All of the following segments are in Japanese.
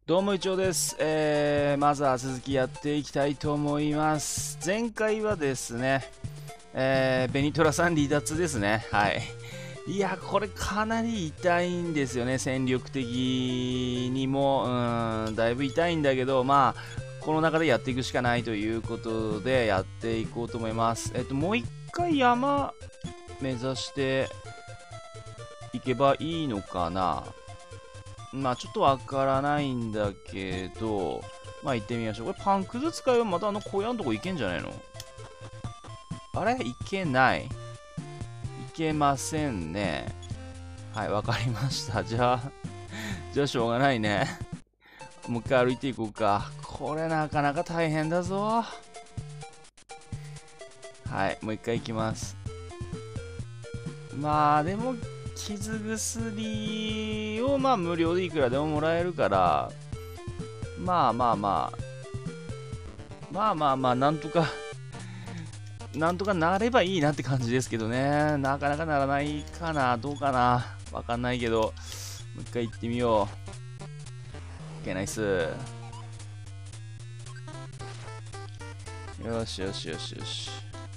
どうも、一応です。まずは続きやっていきたいと思います。前回はですね、ベニトラさん離脱ですね。はい。いや、これかなり痛いんですよね、戦力的にも。だいぶ痛いんだけど、まあ、この中でやっていくしかないということでやっていこうと思います。もう一回山目指していけばいいのかな。まあちょっとわからないんだけど、まあ行ってみましょう。これパンくず使えばまた小屋のとこ行けんじゃないの？あれ行けない。行けませんね。はい、わかりました。じゃあしょうがないね。もう一回歩いていこうか。これなかなか大変だぞ。はい、もう一回行きます。まあでも、傷薬をまあ無料でいくらでももらえるから、まあまあまあ、まあまあまあ、なんとかなればいいなって感じですけどね。なかなかならないかな。どうかな。わかんないけど。もう一回行ってみよう。OK、ナイス。よしよしよしよし。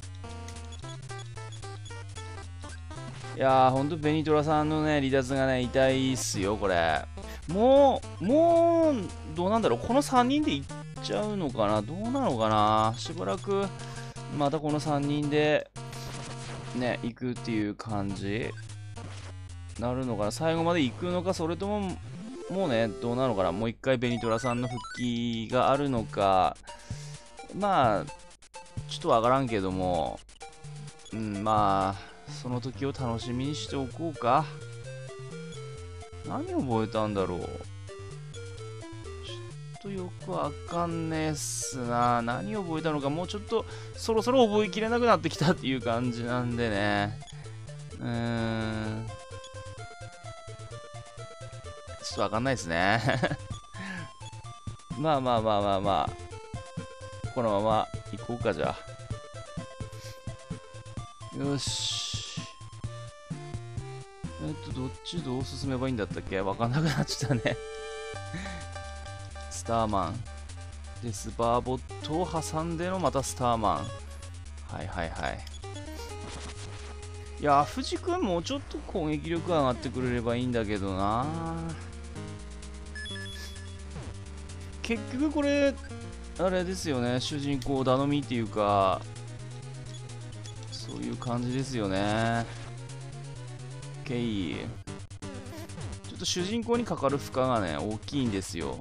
いやー、ほんとベニトラさんのね、離脱がね、痛いっすよ、これ。もう、どうなんだろう。この3人で行っちゃうのかな。どうなのかな。しばらく、またこの3人で、ね、行くっていう感じなるのかな。最後まで行くのか、それとも、もうね、どうなのかな。もう一回ベニトラさんの復帰があるのか。まあ、ちょっとわからんけども、まあ、その時を楽しみにしておこうか。何覚えたんだろう。ちょっとよくわかんねえっすな。何覚えたのか、もうちょっと、そろそろ覚えきれなくなってきたっていう感じなんでね。ちょっとわかんないですね。まあまあまあまあまあ。このまま行こうか、じゃあ。よし。どっちどう進めばいいんだったっけ？わかんなくなっちゃったね。スターマン。で、スーパーボットを挟んでのまたスターマン。はいはいはい。いやー、藤君もうちょっと攻撃力上がってくれればいいんだけどな。結局これ、あれですよね。主人公頼みっていうか、そういう感じですよね。ケイ。ちょっと主人公にかかる負荷がね、大きいんですよ。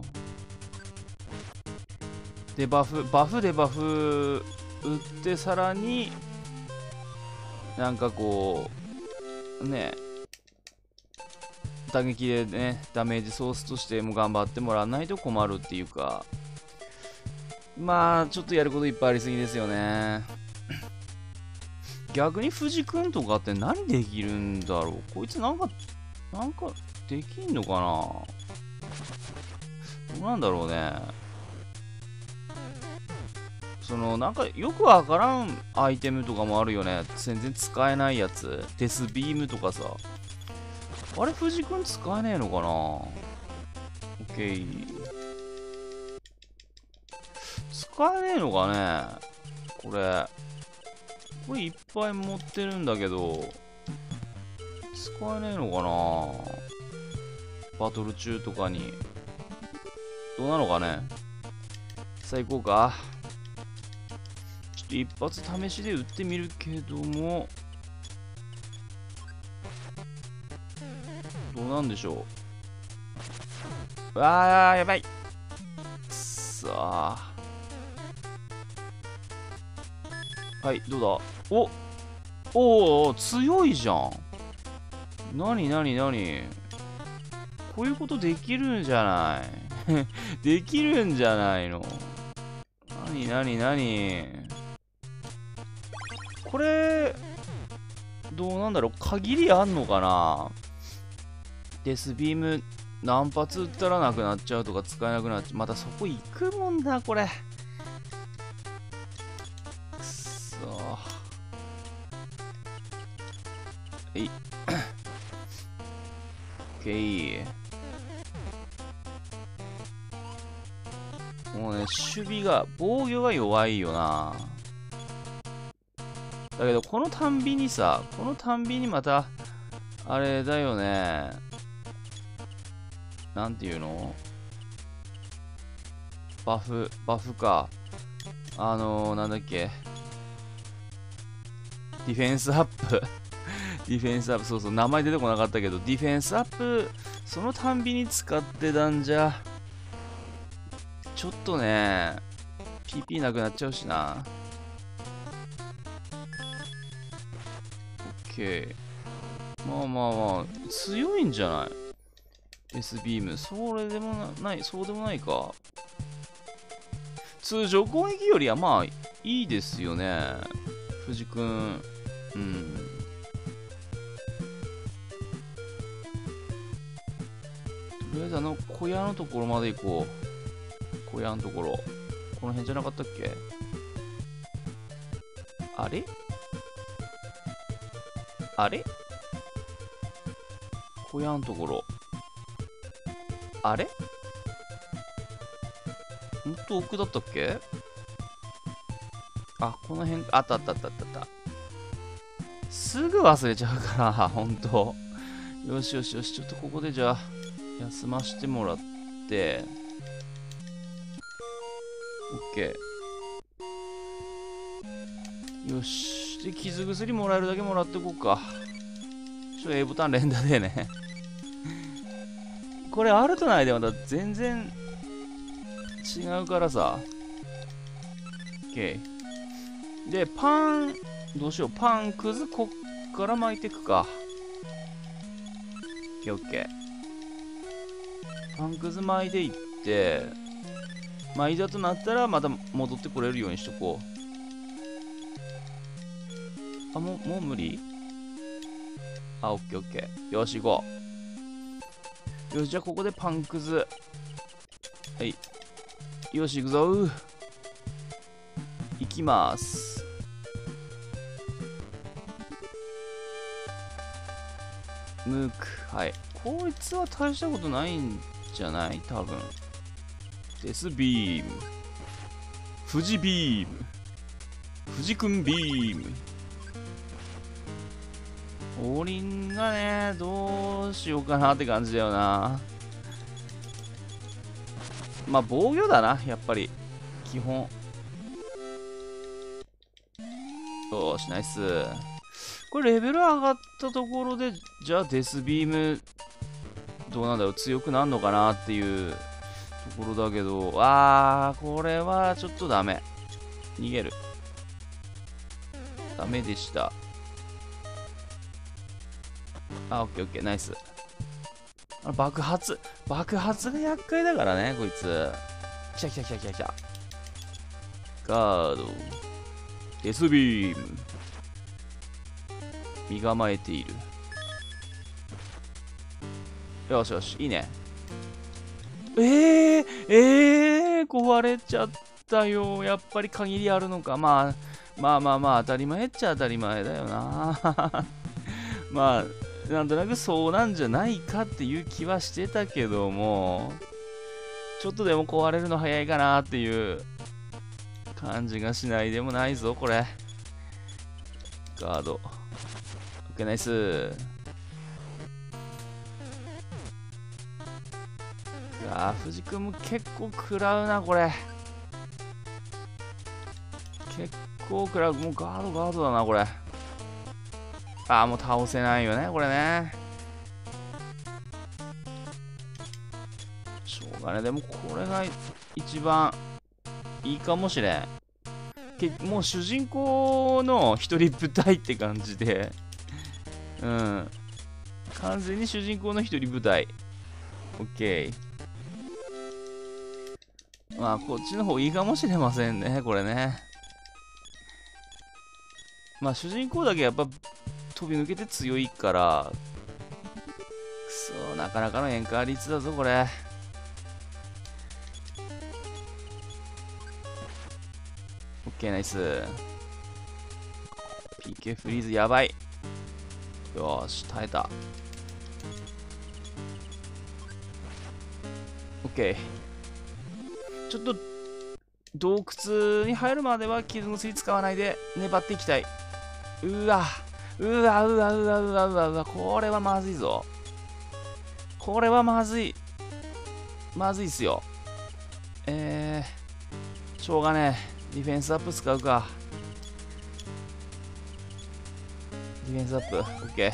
で、バフでバフ打って、さらに、なんかこう、ね、打撃でね、ダメージソースとしても頑張ってもらわないと困るっていうか、まあ、ちょっとやることいっぱいありすぎですよね。逆に藤君とかって何できるんだろう。こいつなんかできんのかな。どうなんだろうね。なんかよくわからんアイテムとかもあるよね。全然使えないやつ。デスビームとかさ。あれ、藤君使えねえのかな。オッケー。使えねえのかね。これいっぱい持ってるんだけど、使えねえのかな。バトル中とかに。どうなのかね。さあ行こうか。ちょっと一発試しで撃ってみるけども、どうなんでしょう。うわー、やばい。さあ。はい、どうだ。おー、強いじゃん。なにこういうことできるんじゃないできるんじゃないの。なにこれ、どうなんだろう。限りあんのかな。デスビーム何発撃ったらなくなっちゃうとか使えなくなっちゃう。またそこ行くもんだ、これ。くそー。オッケー。 もうね、守備が、防御が弱いよな。だけど、このたんびにまた、あれだよね。なんていうの？バフか。なんだっけ。ディフェンスアップ。ディフェンスアップ、そうそう、名前出てこなかったけど、ディフェンスアップ、そのたんびに使ってたんじゃ、ちょっとね、PP なくなっちゃうしな。OK。まあまあまあ、強いんじゃない？ S ビーム。そうでもないか。通常攻撃よりはまあ、いいですよね。藤くん。うん。とりあえず小屋のところまで行こう。小屋のところ。この辺じゃなかったっけ？あれ小屋のところ。あれもっと奥だったっけ？あ、この辺、あった。すぐ忘れちゃうから、ほんと。よし。ちょっとここでじゃあ、休ましてもらって。OK。よし。で、傷薬もらえるだけもらっておこうか。A ボタン連打でね。これ、あるとないでまた全然違うからさ。OK。で、どうしよう。パンくずこっから巻いていくか。OK。パンくず巻いていって、いざとなったらまた戻ってこれるようにしとこう。もう無理？OK。よし、行こう。よし、じゃあここでパンくず。はい。よし、行くぞ。行きます。ムーク。はい。こいつは大したことないんじゃない？多分。デスビーム。富士ビーム。藤くんビーム。王林がね、どうしようかなって感じだよな。まあ、防御だな、やっぱり。基本。よし、ナイス。これレベル上がったところで、じゃあデスビーム、どうなんだろう、強くなるのかなっていうところだけど、これはちょっとダメ。逃げる。ダメでした。オッケー、ナイス。爆発が厄介だからね、こいつ。来た。ガード。デスビーム。身構えている。よし、いいね。壊れちゃったよ。やっぱり限りあるのか。まあ、当たり前っちゃ当たり前だよな。まあ、なんとなくそうなんじゃないかっていう気はしてたけども、ちょっとでも壊れるの早いかなっていう感じがしないでもないぞ、これ。ガード。OK、ナイス。藤君も結構食らうな、これ。結構食らう。もうガードだな、これ。もう倒せないよね、これね。しょうがね。でもこれが一番いいかもしれん。もう主人公の一人部隊って感じで。うん。完全に主人公の一人部隊。OK。まあ、こっちの方いいかもしれませんね、これね。まあ、主人公だけやっぱ飛び抜けて強いから、なかなかのエンカー率だぞ、これ。OK、ナイス。PK フリーズやばい。よーし、耐えた。OK。ちょっと洞窟に入るまでは傷薬使わないで粘っていきたい。うわ、うわ、うわ、うわ、うわ、うわ、うわ、これはまずいぞ。これはまずい。まずいっすよ。しょうがねえ。ディフェンスアップ使うか。ディフェンスアップ、オッケー。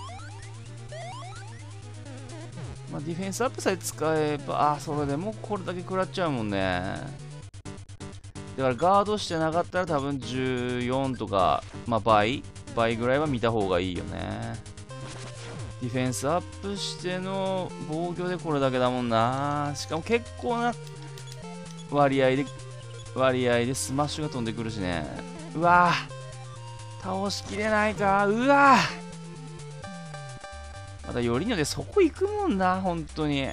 まあ、ディフェンスアップさえ使えば、それでもこれだけ食らっちゃうもんね。だからガードしてなかったら多分14とか、まあ倍ぐらいは見た方がいいよね。ディフェンスアップしての防御でこれだけだもんな。しかも結構な割合でスマッシュが飛んでくるしね。うわぁ、倒しきれないか。うわぁ、またよりによってそこ行くもんな、本当に。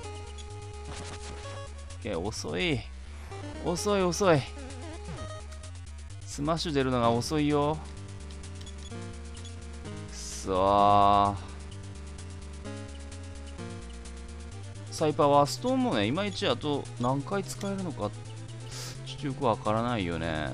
遅い。遅い遅い。スマッシュ出るのが遅いよ。くそー。サイパワーストーンもね、いまいちあと何回使えるのか、ちょっとよくわからないよね。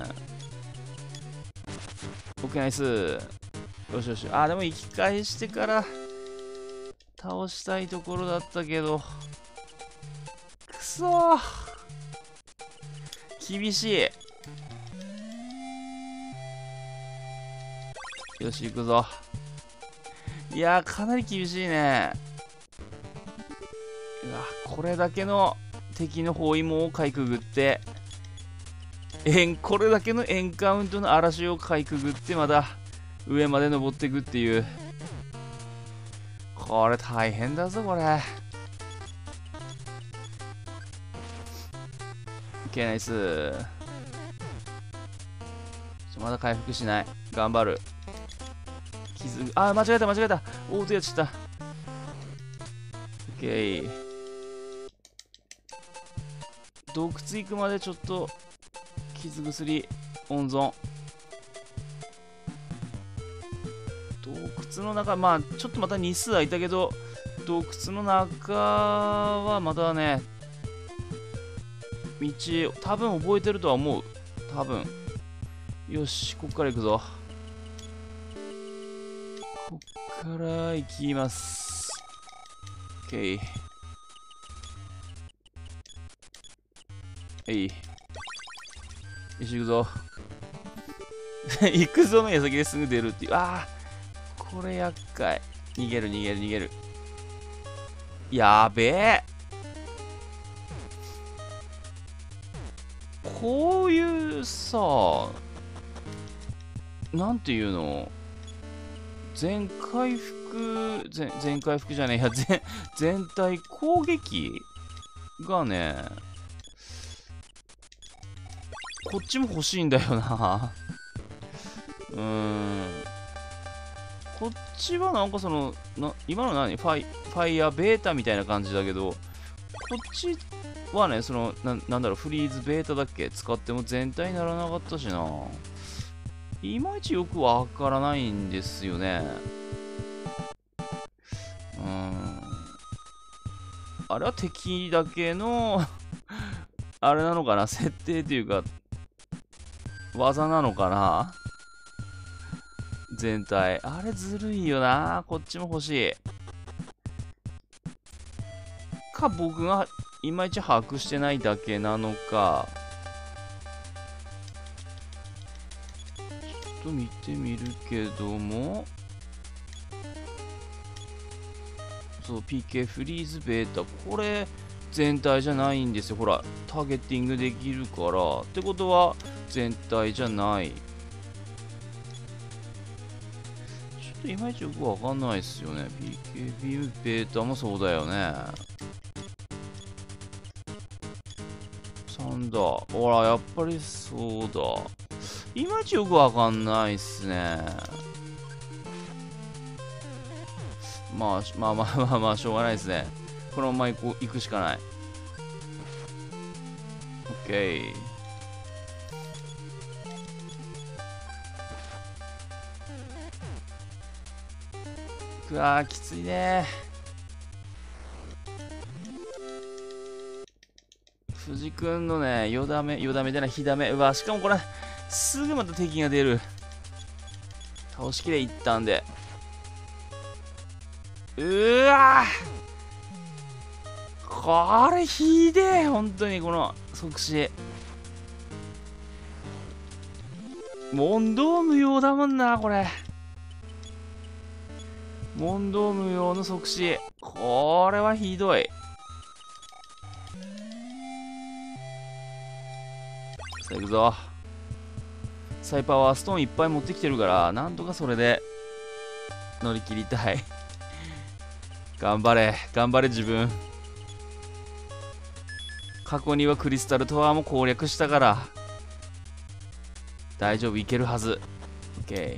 オッケー、ナイス。よしよし。でも生き返してから倒したいところだったけど。くそー。厳しい。よし、行くぞ。いやー、かなり厳しいね。うわ、これだけの敵の包囲網をかいくぐって、これだけのエンカウントの嵐をかいくぐって、まだ上まで登っていくっていう。これ大変だぞ、これ。OK、ナイス。まだ回復しない。頑張る。間違えた、間違えた。オートやっちゃった。OK。洞窟行くまでちょっと、傷薬、温存。洞窟の中、まあ、ちょっとまた日数空いたけど、洞窟の中はまだね、道、多分覚えてるとは思う。多分。よし、こっから行くぞ。こっから行きます。OK。よし、行くぞ。行くぞの矢先ですぐ出るっていう。これ厄介。逃げる、逃げる、逃げる。やべえ。こういうさ、なんていうの、全回復じゃねえや、全体攻撃がね、こっちも欲しいんだよな。こっちはなんか今のファイヤーベータみたいな感じだけど、こっちはね、なんだろう、フリーズベータだっけ使っても全体にならなかったしな。いまいちよくわからないんですよね。あれは敵だけのあれなのかな、設定というか、技なのかな、全体。あれずるいよな。こっちも欲しい。僕がいまいち把握してないだけなのか。ちょっと見てみるけども。そう、PK フリーズベータ。これ、全体じゃないんですよ。ほら、ターゲッティングできるから。ってことは、全体じゃない。ちょっといまいちよくわかんないですよね。PKB ベータもそうだよね。3だ。ほら、やっぱりそうだ。いまいちよくわかんないっすね。まあ、しょうがないですね。このまま行くしかない。OK。うわー、きついね。 藤君のね、よだめでない、火だめ。うわ、しかもこれ、すぐまた敵が出る。倒しきれ、一旦で。うわこれ、ひでえ、本当に、この、即死。問答無用だもんな、これ。問答無用の即死。これはひどい。さあ行くぞ。サイパワーストーンいっぱい持ってきてるから、なんとかそれで乗り切りたい。頑張れ、頑張れ自分。過去にはクリスタルタワーも攻略したから、大丈夫、いけるはず。OK。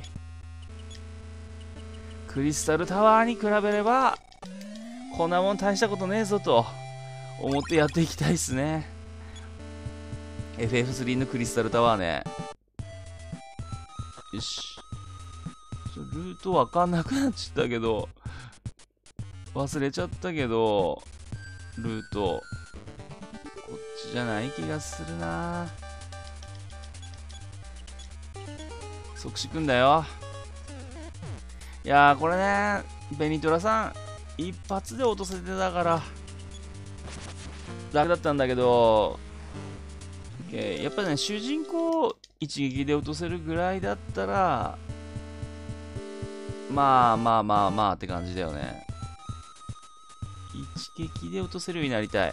クリスタルタワーに比べれば、こんなもん大したことねえぞと思ってやっていきたいっすね。FF3 のクリスタルタワーね。よし。ルートわかんなくなっちゃったけど、忘れちゃったけど、ルート、こっちじゃない気がするな。即死くんだよ。いやー、これね、ベニトラさん、一発で落とせてたから、楽だったんだけど、やっぱね、主人公一撃で落とせるぐらいだったら、まあって感じだよね。一撃で落とせるようになりたい。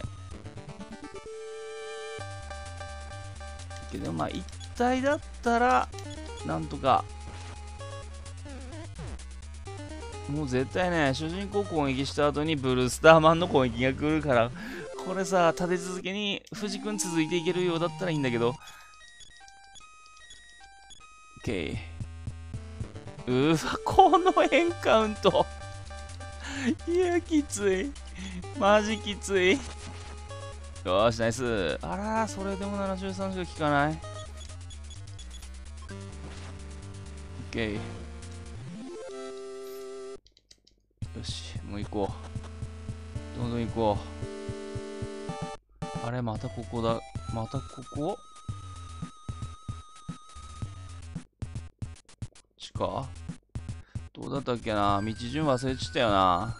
けどまあ一体だったらなんとか。もう絶対ね、主人公攻撃した後にブルースターマンの攻撃が来るから、これさ、立て続けに藤君続いていけるようだったらいいんだけど。OK。このエンカウント。いや、きつい。マジきつい。よーし、ナイス。あらー、それでも73しか効かない。OK。よし、もう行こう。どんどん行こう。あれ、またここだ。またここ？こっちか？どうだったっけな？道順忘れちゃったよな。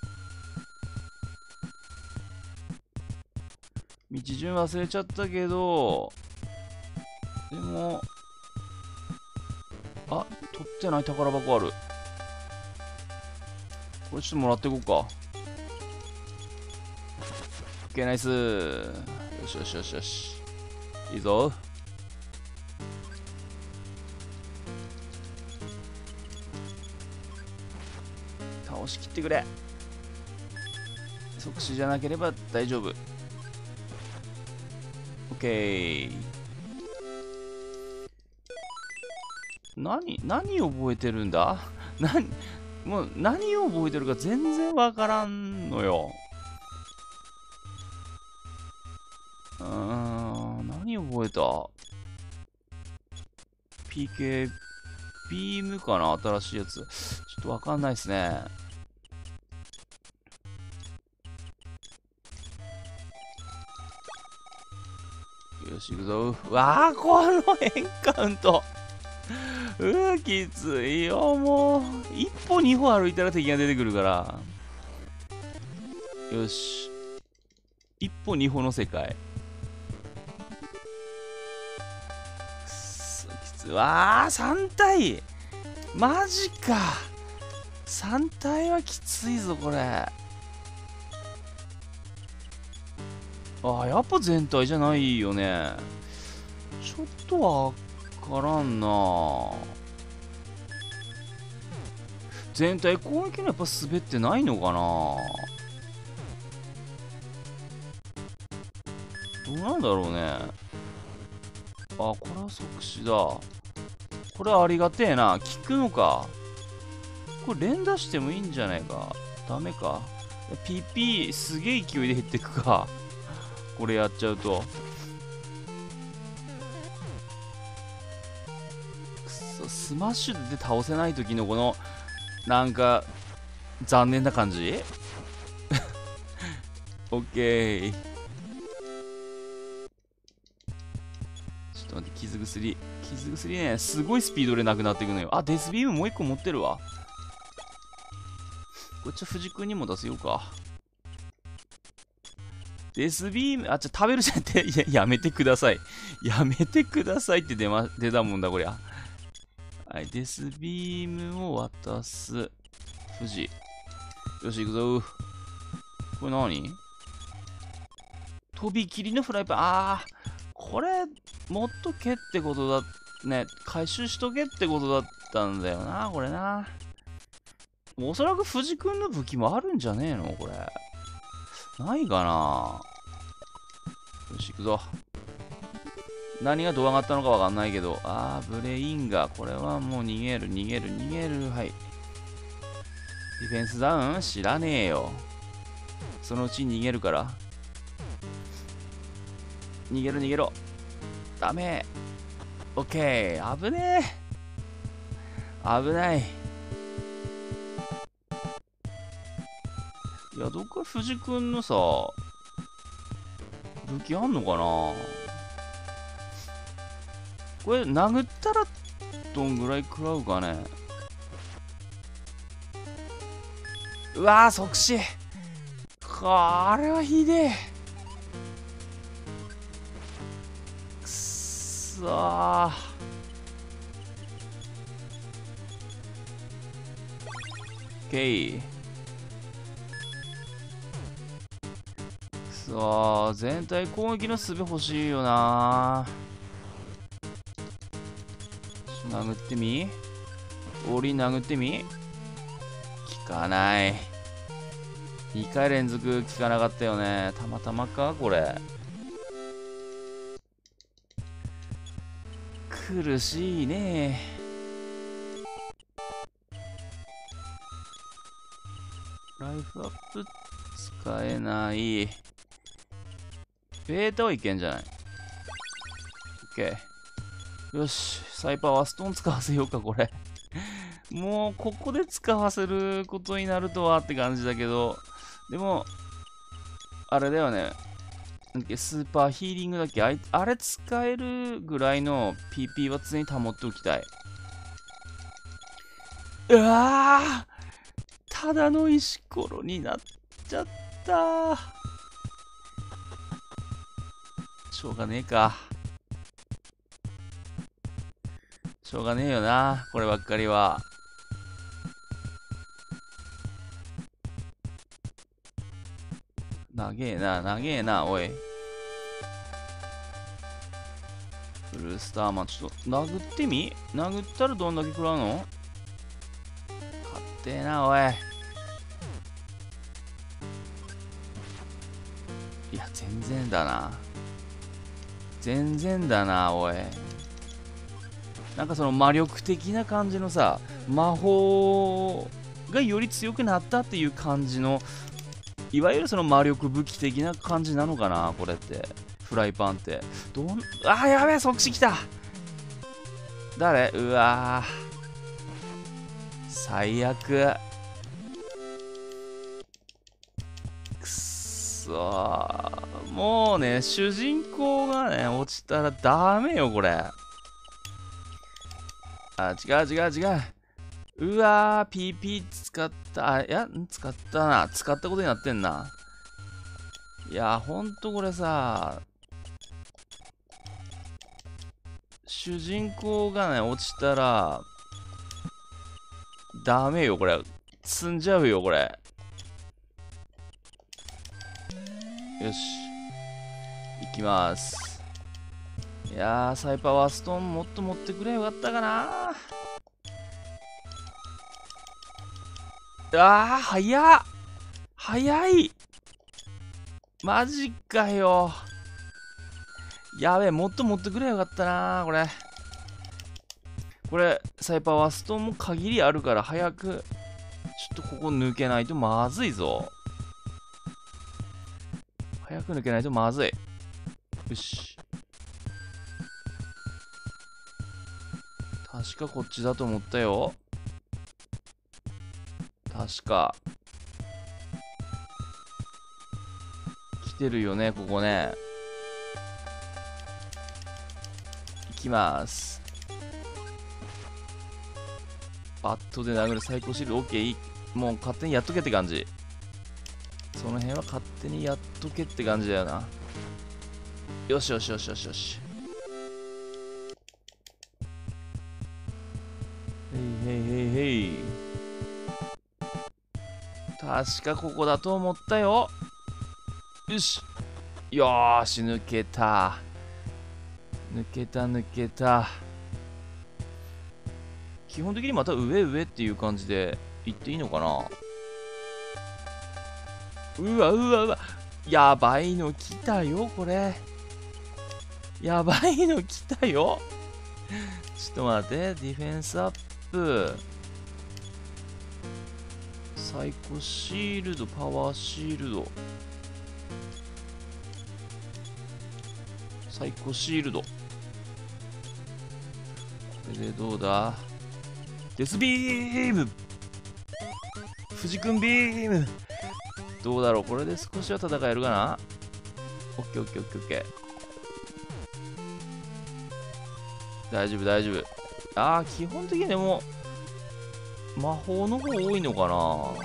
道順忘れちゃったけど、でも、あ、取ってない宝箱ある。これちょっともらっていこうか。OK、ナイス。よしよしよしよし。いいぞ。倒しきってくれ。即死じゃなければ大丈夫。OK。何覚えてるんだ？もう何を覚えてるか全然わからんのよ。何覚えた？ PK ビームかな？新しいやつ。ちょっとわかんないっすね。よし、行くぞ。うわー、このエンカウント。きついよ、もう。一歩二歩歩いたら敵が出てくるから。よし。一歩二歩の世界。くそ、きつい。わー、3体。マジか。3体はきついぞ、これ。やっぱ全体じゃないよね。ちょっとわからんな。全体攻撃のやっぱ滑ってないのかな。どうなんだろうね。これは即死だ。これはありがてえな。効くのか。これ連打してもいいんじゃないか。ダメか。PP すげえ勢いで減ってくか。これやっちゃうと。くそ、スマッシュで倒せない時のこのなんか残念な感じ。オッケー。 と待って、傷薬。傷薬ね、すごいスピードでなくなっていくのよ。あ、デスビームもう一個持ってるわ。こっちは藤君にも出せようか。デスビーム、あ、食べるじゃんって、やめてください。やめてくださいって出たもんだ、こりゃ。はい、デスビームを渡す。藤。よし、行くぞ。これ何？とびきりのフライパン。これ、持っとけってことだ。ね、回収しとけってことだったんだよな、これな。おそらく藤君の武器もあるんじゃねえのこれ。ないかな。よし、行くぞ。何がどう上がったのかわかんないけど。ブレインガー。これはもう逃げる。はい。ディフェンスダウン知らねえよ。そのうち逃げるから。逃げろ。ダメ。オッケー。危ねえ。危ない。いや、どっか藤君のさ、武器あんのかな。これ、殴ったら、どんぐらい食らうかね。うわー、即死。これはひでえ。くっそー。OK。くそー。全体攻撃の術欲しいよなー。殴ってみ？檻殴ってみ？効かない。2回連続効かなかったよね。たまたまかこれ。苦しいね。ライフアップ使えない。ベータはいけんじゃない？ OK。よし。サイパワーストーン使わせようか、これ。もう、ここで使わせることになるとはって感じだけど、でも、あれだよね。スーパーヒーリングだっけ？あれ使えるぐらいの PP は常に保っておきたい。うわー！ただの石ころになっちゃったー。しょうがねえか。しょうがねえよな、こればっかりは。長えな、おい。ブルースターマン、ちょっと、殴ってみ？殴ったらどんだけ食らうの？勝ってえな、おい。いや、全然だな、おい。なんかその魔力的な感じのさ、魔法がより強くなったっていう感じの、いわゆるその魔力武器的な感じなのかな、これって。フライパンって。やべえ、即死きた。誰？うわー。最悪。くっそー。もうね、主人公がね、落ちたらダメよ、これ。違う。うわー、PP 使った。使ったな。使ったことになってんな。いや、ほんとこれさ、主人公がね、落ちたら、ダメよ、これ。積んじゃうよ、これ。よし。いきます。いやー、サイパワーストーンもっと持ってくれよかったかな。早い。マジかよ。やべえ、もっと持ってくれよかったな、これ。これ、サイパワーストーンも限りあるから早く、ちょっとここ抜けないとまずいぞ。早く抜けないとまずい。よし。確かこっちだと思ったよ。確か。来てるよね、ここね。 きます。バットで殴る最高シールド OK。 もう勝手にやっとけって感じ。その辺は勝手にやっとけって感じだよな。よしよしよしよしよし。へいへいへいへい。確かここだと思ったよ。よし。よーし、抜けた。抜けた抜けた。基本的にまた上上っていう感じで行っていいのかな。うわうわうわ。やばいの来たよ、これ。やばいの来たよ。ちょっと待って、ディフェンスアップ。サイコシールド、パワーシールド。サイコシールド。これでどうだ。デスビーム。藤君ビーム。どうだろう、これで少しは戦えるかな。オッケーオッケーオッケーオッケー。大丈夫大丈夫。ああ、基本的にでも魔法の方多いのかな。オッ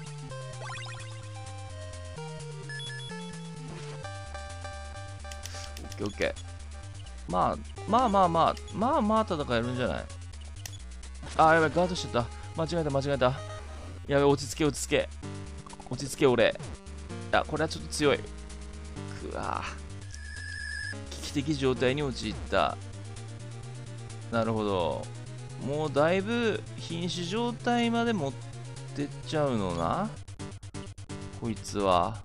ケーオッケー。まあまあまあまあまあまあ戦えるんじゃない。あーやばい、ガードしちゃった。間違えた間違えた。やべ、落ち着け落ち着け落ち着け。俺、いやこれはちょっと強い。くわー、危機的状態に陥った。なるほど。もうだいぶ瀕死状態まで持ってっちゃうのな、こいつは。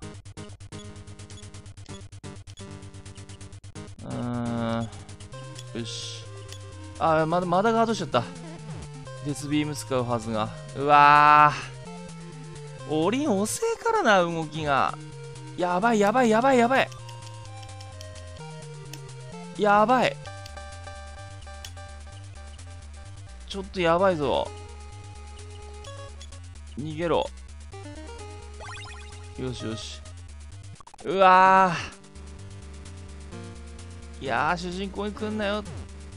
よし。あ、まだガードしちゃった。デスビーム使うはずが。うわー、オリン遅えからな、動きが。やばいやばいやばいやばいやばい。ちょっとやばいぞ。逃げろ。よしよし。うわー、いやー、主人公に来んなよ。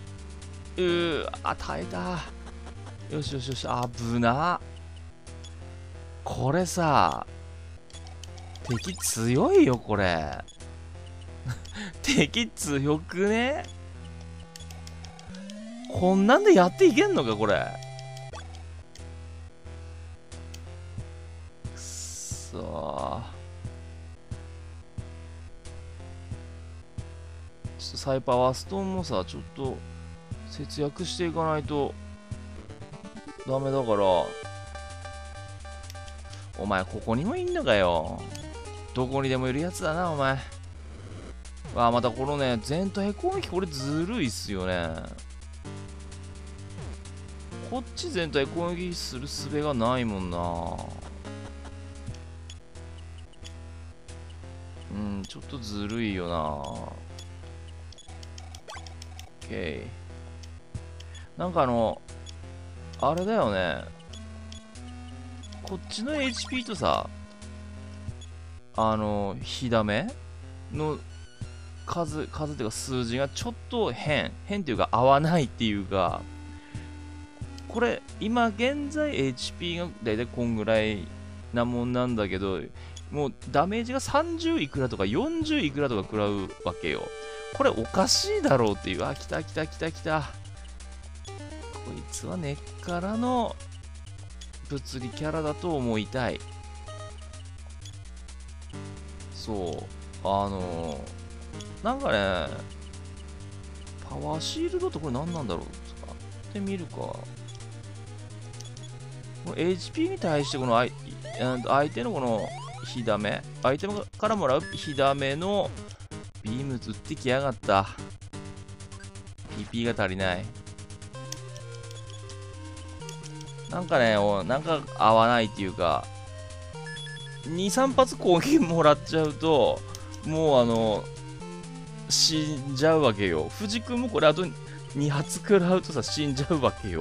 耐えた。よしよしよし。危な。これさ、敵強いよこれ。敵強くね。こんなんでやっていけんのかこれ。くそー。ちょっとサイパワーストーンもさ、ちょっと節約していかないとダメだから。お前ここにもいんのかよ。どこにでもいるやつだなお前。わあ、またこのね、全体攻撃、これずるいっすよね。こっち全体攻撃する術がないもんな。ちょっとずるいよな。OK。なんかあれだよね。こっちの HP とさ、火ダメの数っていうか数字がちょっと変っていうか合わないっていうか、これ今現在 HP がだいたいこんぐらいなもんなんだけど、もうダメージが30いくらとか40いくらとか食らうわけよ。これおかしいだろうっていう。来た来た来た来た。こいつは根っからの物理キャラだと思いたい。そうなんかね、パワーシールドってこれ何なんだろう。使ってみるか。この HP に対してこの相手のこの火ダメ、相手からもらう火ダメのビーム打ってきやがった。PP が足りない。なんかね、なんか合わないっていうか、2、3発攻撃もらっちゃうと、もう死んじゃうわけよ。藤君もこれあと2発食らうとさ、死んじゃうわけよ。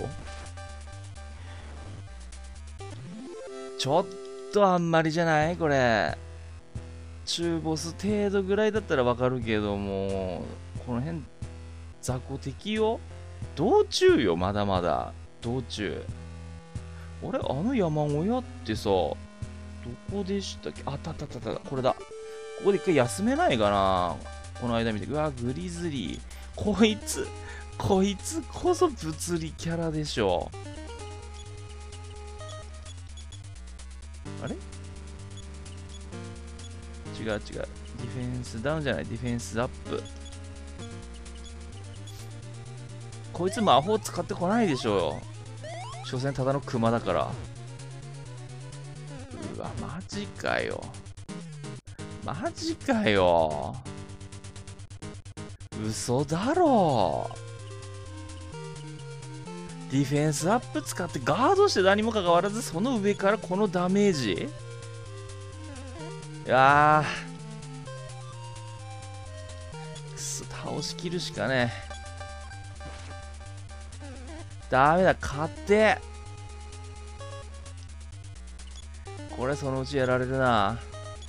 ちょっとあんまりじゃないこれ。中ボス程度ぐらいだったらわかるけども、この辺雑魚敵よ。道中よ、まだまだ。道中。あれ、あの山小屋ってさ、どこでしたっけ？あったあったあったあった。これだ。ここで一回休めないかな。この間見て。うわ、グリズリー。こいつこそ物理キャラでしょ。あれ？違う違う。ディフェンスダウンじゃない、ディフェンスアップ。こいつ魔法使ってこないでしょよ。所詮ただのクマだから。うわ、マジかよ。マジかよ。嘘だろ。ディフェンスアップ使ってガードして何もかかわらず、その上からこのダメージ。いやー、くそ、倒しきるしかねえ。ダメだ、勝て。これそのうちやられるな。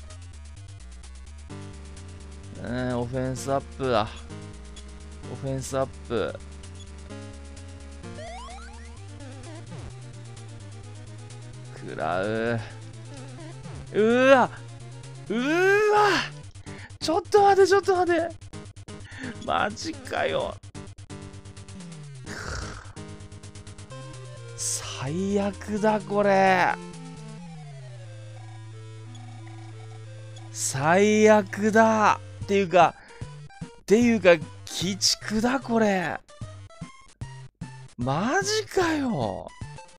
オフェンスアップだ。オフェンスアップ。食らう。うわちょっと待て、ちょっと待て。マジかよ。最悪だ、これ。最悪だ。っていうか、鬼畜だ、これ。マジかよ。